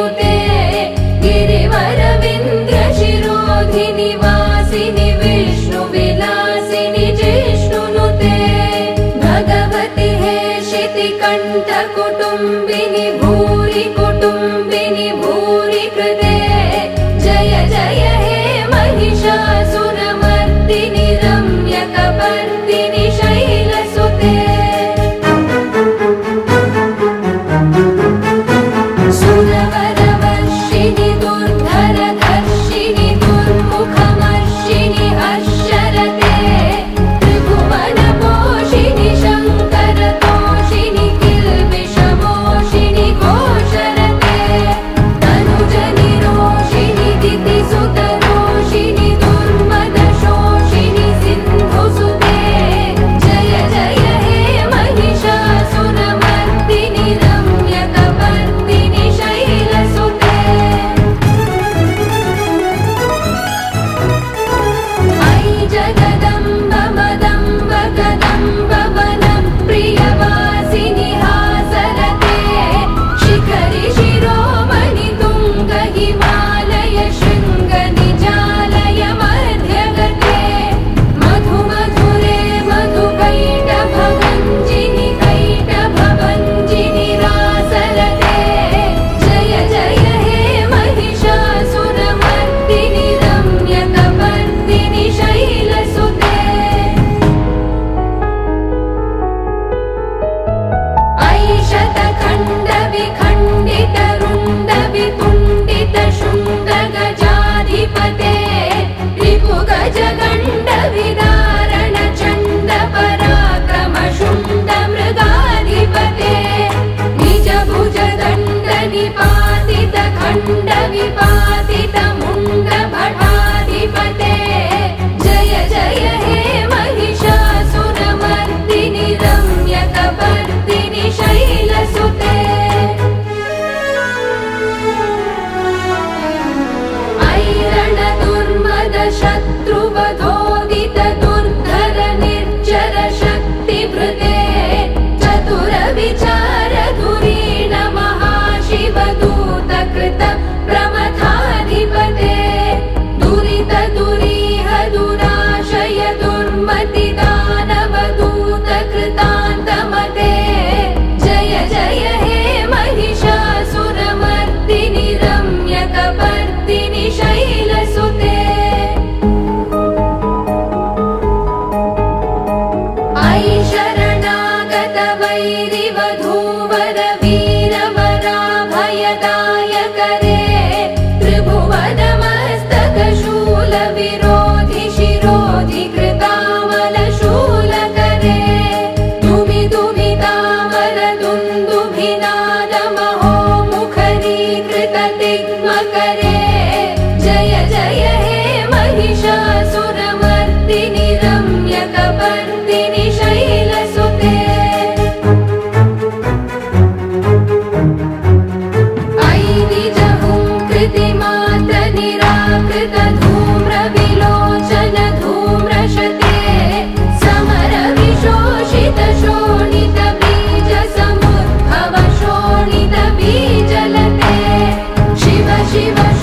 नुते गिरिवरविन्द्रशिरोधिनि वासिनि विष्णुविलासिनि जिष्णुनुते भगवति हे शितिकण्ठकुटुम्बिनि भूरि कुटुम्बिनि भूरि कृते जय जय हे महिषासुरमर्दिनि रम्यकपर्दिनि शैलसुते सुरवरवर्षिणि दुर्धरधर्षिणि दुर्मुखमर्षिणि अशरते त्रिभुवनपोषिणि शङ्करतोषिणि किल्बिषमोषिणि घोषरते तनुजनिरोषिणि दितिसुतरोषिणि दुर्मदशोषिणि सिन्धुसुते जय जय हे महिषासुरमर्दिनि रम्यकपर्दिनि शैलसुते अयि जगदम्ब मदम्ब कदम्ब वनप्रियवासिनि हासरते शिखरि शिरोमणि तुङ्ग हिमालय शृङ्ग निजालय मध्यगते मधुमधुरे मधुकैटभभञ्जिनि कैटभभञ्जिनि रासरते जय जय हे महिषासुरमर्दिनि रम्यकपर्दिनि शैलसुते अयि शतखण्डविखण्डितरुण्डवितुण्डितशुण्डगजाधिपते रिपुगजगण्डविदारण चण्डपराक्रमशुण्डमृगाधिपते निजभुजदण्डनिपातितखण्डविपातितमुण्डभटाधिपते जय जय हे महिषासुरमर्दिनि रम्यकपर्दिनि शैलसुते ऐरणदुर्मदशत्रुवधोदित दुर्धर निर्जर शक्तिभृते चतुरविचारधुरीण महाशिवदूतकृत प्रमथाधिपते दुरित दुरीह दुराशय दुर्मतिदानवदूतकृतान्तमते जय जय हे महिषासुरमर्दिनि रम्यकपर्दिनि शैलसुते अयि शरणागत वैरिवधूवर वीरवराभयदायकरे त्रिभुवनमस्तकशूल विरोधि शिरोधि कृतामलशूलकरे दुमिदुमितामर दुन्दुभिनादमहो मुखरीकृततिग्मकरे जय जय हे महिषासुरमर्दिनि रम्यकपर्दिनि शैलसुते अयि निजहुङ्कृतिमात्र निराकृत धूम्रविलोचन धूम्रशते समर विशोषित शोणित बीज समुद्भव शोणित बीजलते शिव शिव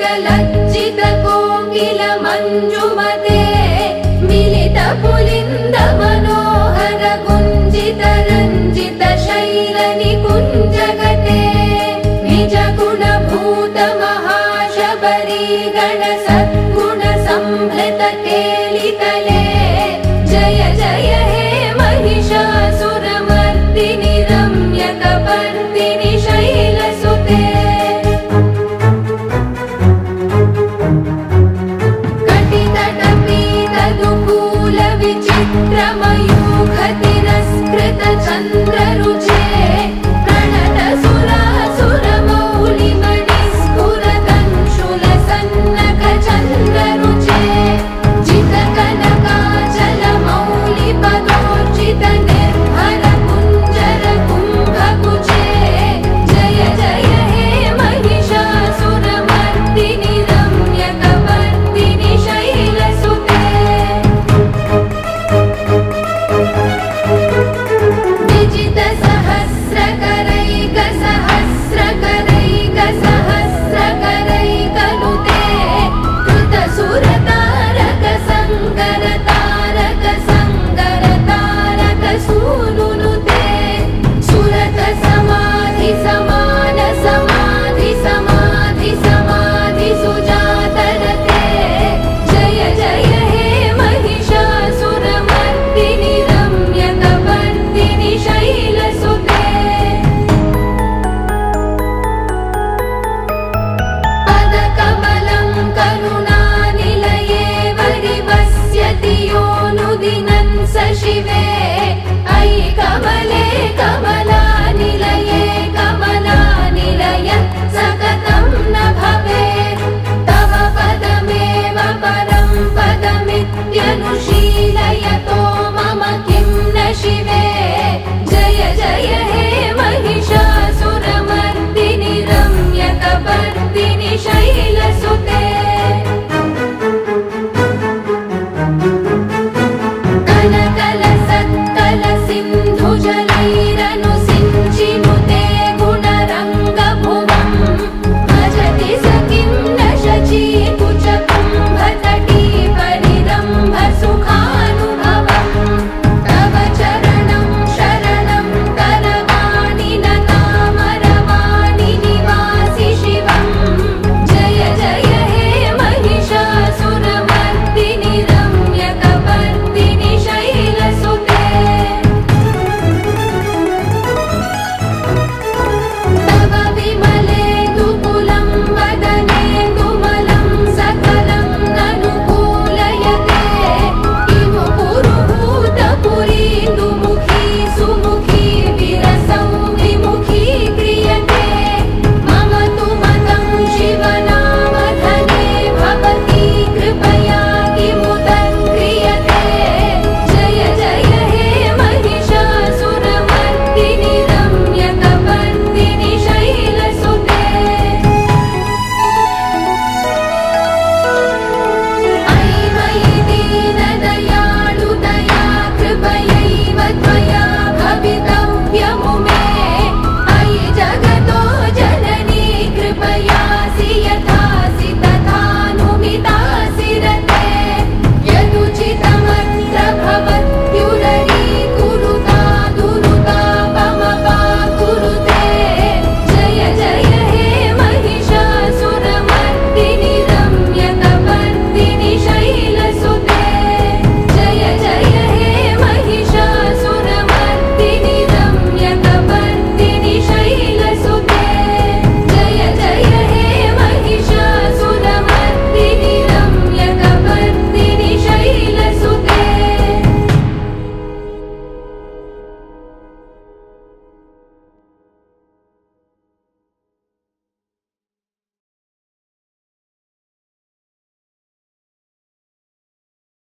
लज्जित कोकिल मंजुमते मिलित पुलिंद मनोहर गुंजित रंजित शैल निकुंजगते निज गुण भूत महाशबरी गण सद्गुण संभृत केलितले जय जय हे महिषासुरमर्दिनि रम्यकपर्दिनि शैलसुते कटितटपीतदुकूल विचित्रमयूखतिरस्कृत चन्द्ररुचे प्रणत सुरासुरमौलिमणिस्फुरदंशुल सन्नक चन्द्ररुचे जितकनकाचल मौलिपदोर्जित निर्भर कुञ्जर कुम्भकुचे जय जय हे महिषासुरमर्दिनि रम्यकपर्दिनि शैलसुते विजित सहस्रकरैक सहस्रकरैक सहस्रकरैकनुते कृत सुरतारक संकर तारक संकर तारक सूनुनुते सुरत समाधि समान समाधि समाधि समाधि सुजातरते जय जय हे महिषासुरमर्दिनि रम्यकपर्दिनि शैलसुते पदकमलं करुणानिलये वरिवस्यति योऽनुदिनं स शिवे अयि कमले कमलानिलये कमलानिलय सकतं न भवेत् तव पदमेव परं पदमित्यनुशीलयतो मम किं न शिवे जय जय हे महिषासुरमर्दिनि रम्यकपर्दिनि शैलसुते कनकल सत्कल सिन्धुजलैरनुसिञ्चिनुते गुणरङ्गभुवम् भजति स किं न शचीकुचकुम्भतटी परिरम्भ सुखानुभवम् तव चरणं शरणं करवाणि न तामरवाणि निवासि शिवम् जय जय हे महिषासुरमर्दिनि रम्यकपर्दिनि शैलसुते तव विमलेन्दुकुलं वदनेन्दुमलं सकलं ननुकूलयते किमु पुरुहूतपुरीन्दुमुखी सुमुखी विरसौ विमुखी क्रियते मम तु मतं शिवनामधने भवती कृपया किमु तत्क्रियते जय जय हे महिषासुरमर्दिनि रम्यकपर्दिनि शैलसुते अयि मयि दीनदयाळु दया कृपयैव त्वया भवितव्यमुमे अयि जगतो जननी कृपयासि यथासि तथानुमितासि रते यदुचितमत्र भवत्युररीकुरुता दुरुतापमपाकुरुते जय जय हे महिषासुरमर्दिनि रम्यकपर्दिनि शैलसुते जय जय हे महिषासुरमर्दिनि